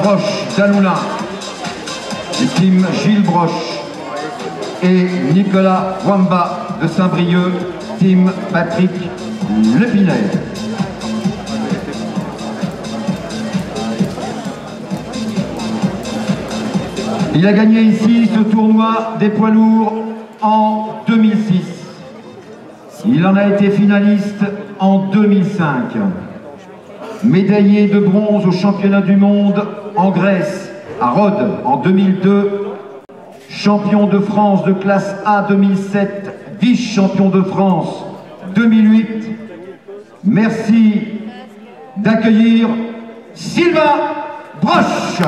Broche d'Aloulin, team Gilles Broche, et Nicolas Wamba de Saint-Brieuc, team Patrick Lepinet. Il a gagné ici ce tournoi des poids lourds en 2006. Il en a été finaliste en 2005. Médaillé de bronze au championnat du monde en Grèce, à Rhodes en 2002. Champion de France de classe A 2007, vice-champion de France 2008. Merci d'accueillir Sylvain Broche.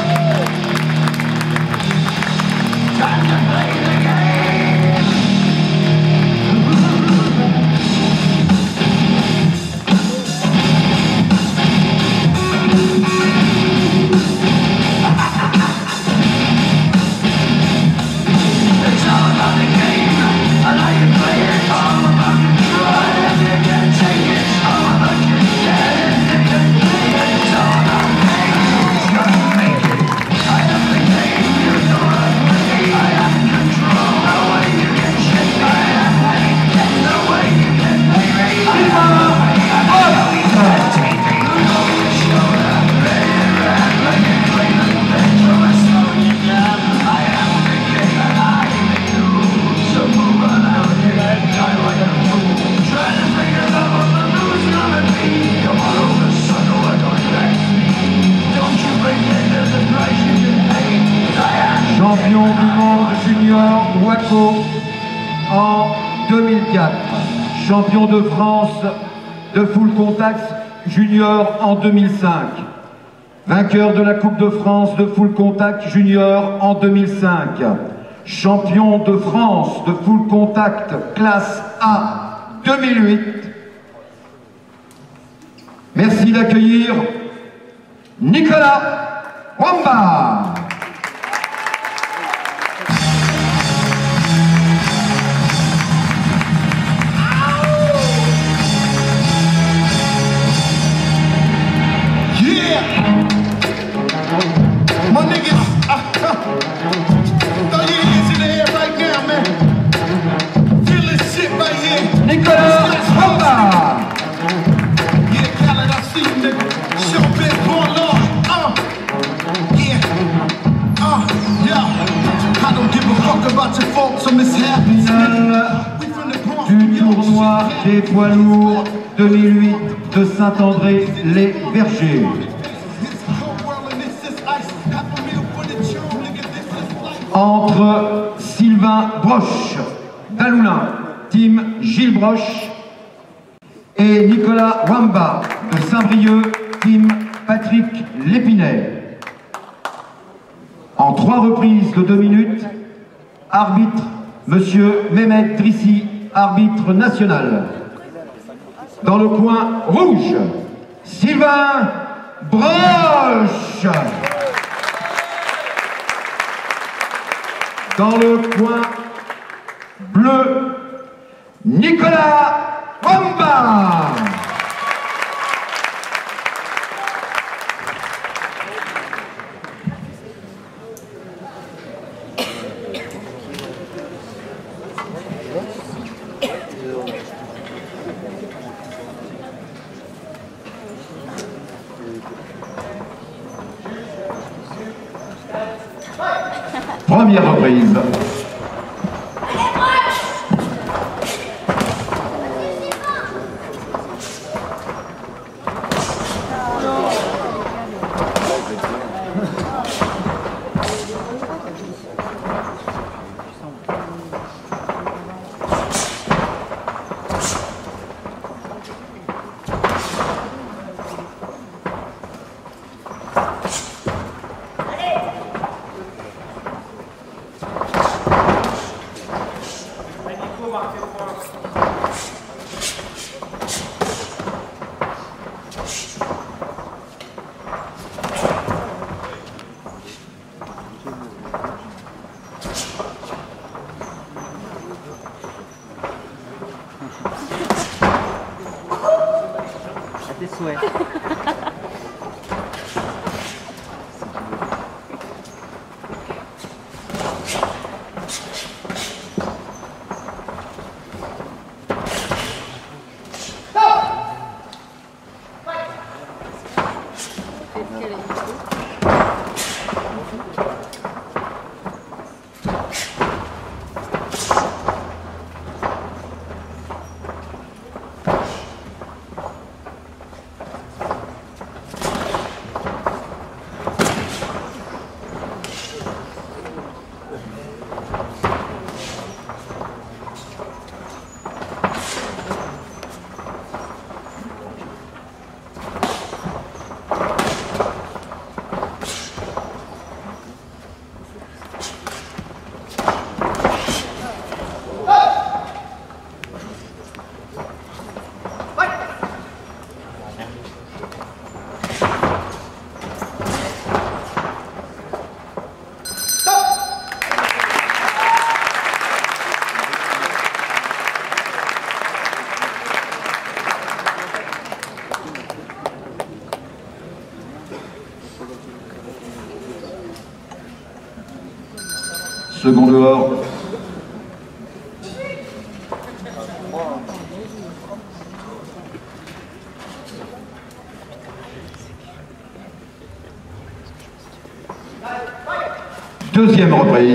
Champion du monde junior WACO en 2004. Champion de France de full contact junior en 2005. Vainqueur de la Coupe de France de full contact junior en 2005. Champion de France de full contact classe A 2008. Merci d'accueillir Nicolas Wamba. My niggas, throw your hands in the air right now, man. Feel this shit right here. Nicolas Wamba. Yeah, Khaled, I see you, nigga. Show biz born Lord. Yeah. Yeah. I don't give a fuck about your faults or mishaps. Du tournoi des poids lourds 2008 de Saint-André-les-Vergers. Entre Sylvain Broche d'Aloulin, team Gilles Broche, et Nicolas Wamba de Saint-Brieuc, team Patrick Lepinet. En 3 reprises de 2 minutes, arbitre Monsieur Mehmet Drissi, arbitre national. Dans le coin rouge, Sylvain Broche. Dans le coin bleu, Nicolas Wamba. Première reprise. Second dehors. Deuxième reprise.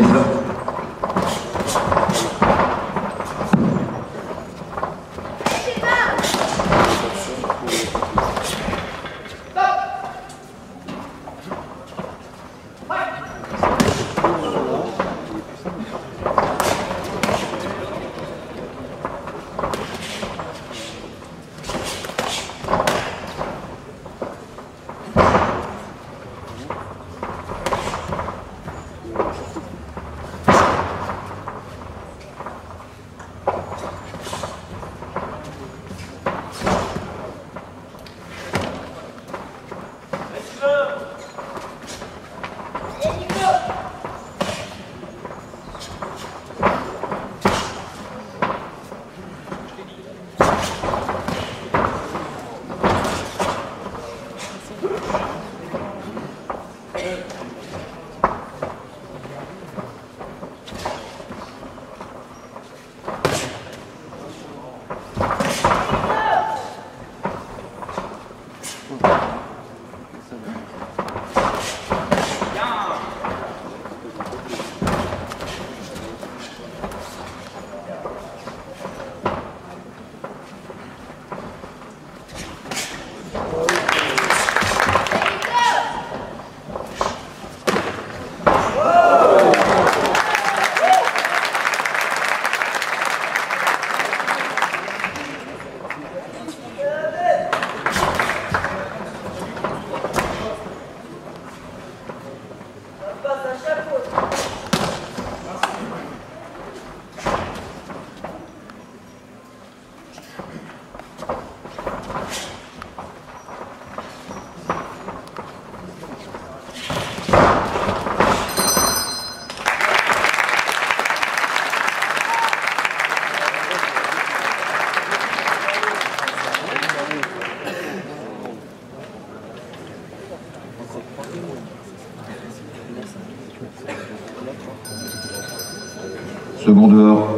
Second dehors.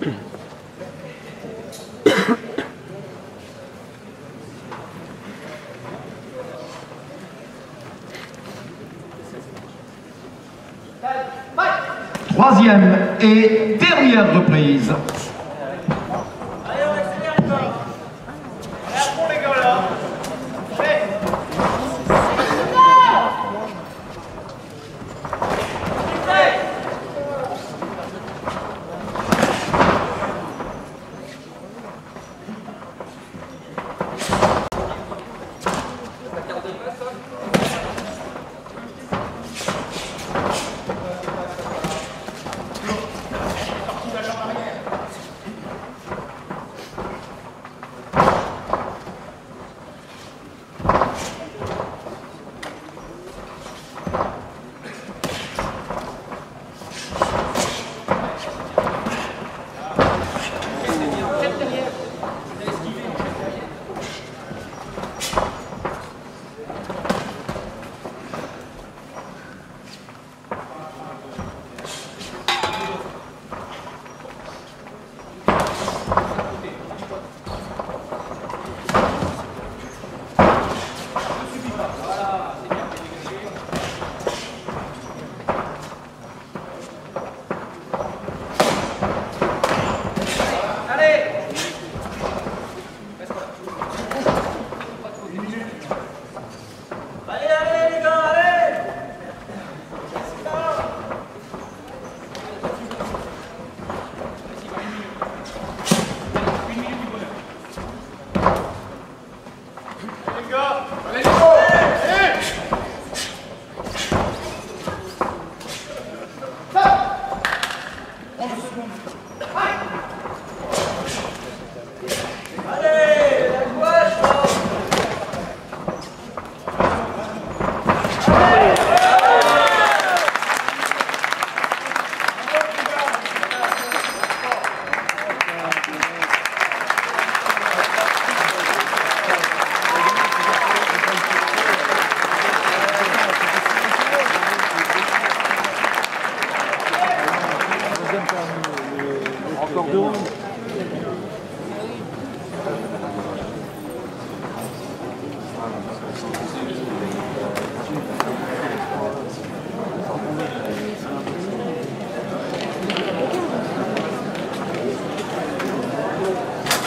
Troisième et dernière reprise.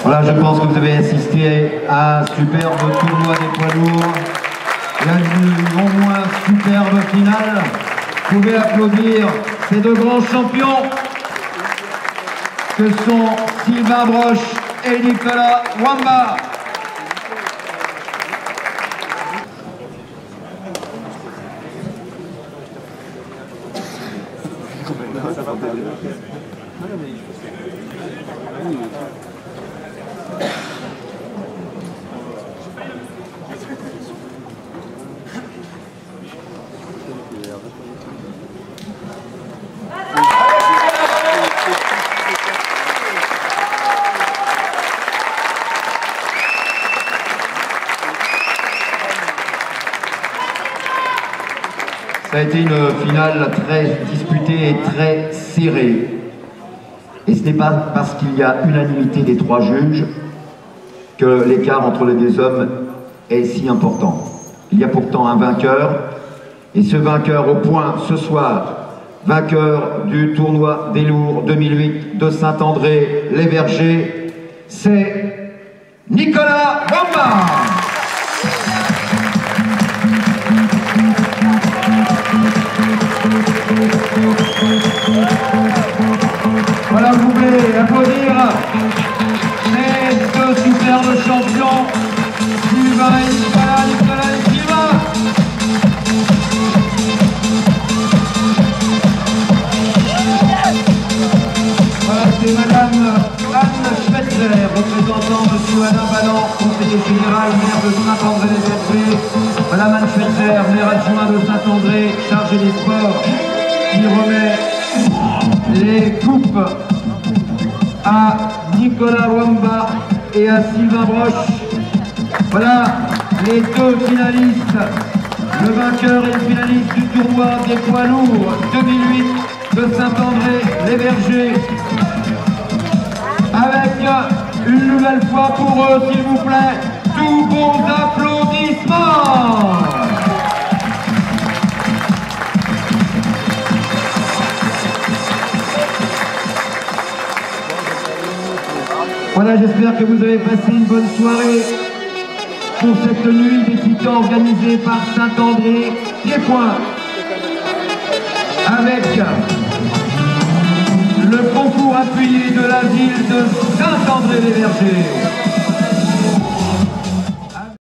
Voilà, je pense que vous avez assisté à un superbe tournoi des poids lourds. Il y a eu non moins superbe finale. Vous pouvez applaudir ces deux grands champions que sont Sylvain Broche et Nicolas Wamba. Ça a été une finale très disputée et très serrée. Et ce n'est pas parce qu'il y a unanimité des trois juges que l'écart entre les deux hommes est si important. Il y a pourtant un vainqueur, et ce vainqueur au point ce soir, vainqueur du tournoi des lourds 2008 de Saint-André-les-Vergers, c'est Nicolas Wamba. Voilà, vous pouvez applaudir ces deux superbes champions, Sylvain et Nicolas, Nicolas et Sylvain. Voilà, c'est Madame Anne Schweitzer, représentant Monsieur Alain Balland, conseiller général, maire de Saint-André-les-Vergers. Madame Anne Schweitzer, maire adjoint de Saint-André, chargée des sports, qui remet les coupes à Nicolas Wamba et à Sylvain Broche. Voilà les deux finalistes, le vainqueur et le finaliste du tournoi des poids lourds 2008 de Saint-André-les-Vergers. Avec une nouvelle fois pour eux, s'il vous plaît, tous vos applaudissements. Voilà, j'espère que vous avez passé une bonne soirée pour cette nuit des titans organisée par Saint-André-Pied-Point avec le concours appuyé de la ville de Saint-André-les-Vergers.